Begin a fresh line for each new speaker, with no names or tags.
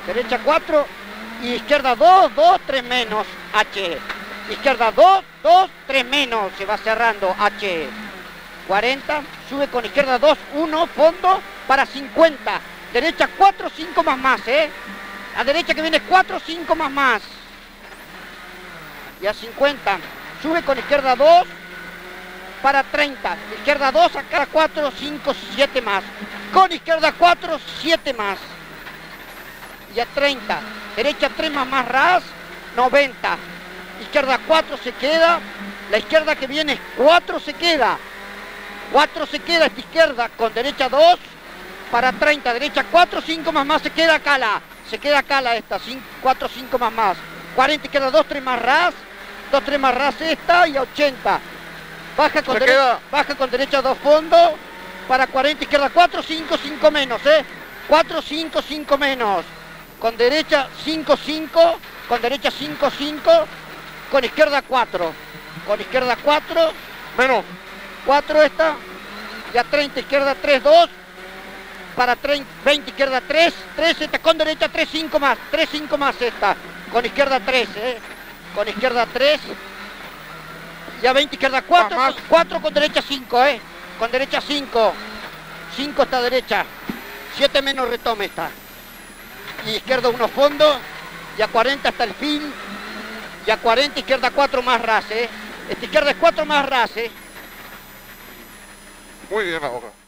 derecha 4 y izquierda 2, 2, 3 menos, H. Izquierda 2, 2, 3 menos, se va cerrando, H. 40, sube con izquierda 2, 1, fondo para 50. Derecha 4, 5 más, A derecha que viene 4, 5 más. Y a 50, sube con izquierda 2 para 30. Izquierda 2, acá 4, 5, 7 más. Con izquierda 4, 7 más. Y a 30, derecha 3 más ras, 90. Izquierda 4 se queda, la izquierda que viene 4 se queda. 4 se queda esta izquierda con derecha 2 para 30. Derecha 4, 5 más, se queda cala. Se queda cala esta, 4, 5 más. 40, izquierda 2, 3 más ras. 2, 3 más ras esta y a 80. Baja con derecha 2 fondo para 40, izquierda 4, 5, 5 menos, 4, 5, 5 menos. Con derecha 5, 5, con derecha 5, 5, con izquierda 4. Con izquierda 4,
menos
4 esta, y a 30, izquierda 3, 2, para 30, 20, izquierda 3, 3 esta, con derecha 3, 5 más, 3, 5 más esta, con izquierda 3, con izquierda 3, y a 20, izquierda 4, 4 con derecha 5, con derecha 5, 5 esta derecha, 7 menos retome esta, y izquierda 1 fondo, y a 40 hasta el fin, y a 40, izquierda 4 más ras, esta izquierda es 4 más ras,
Muy bien la boca.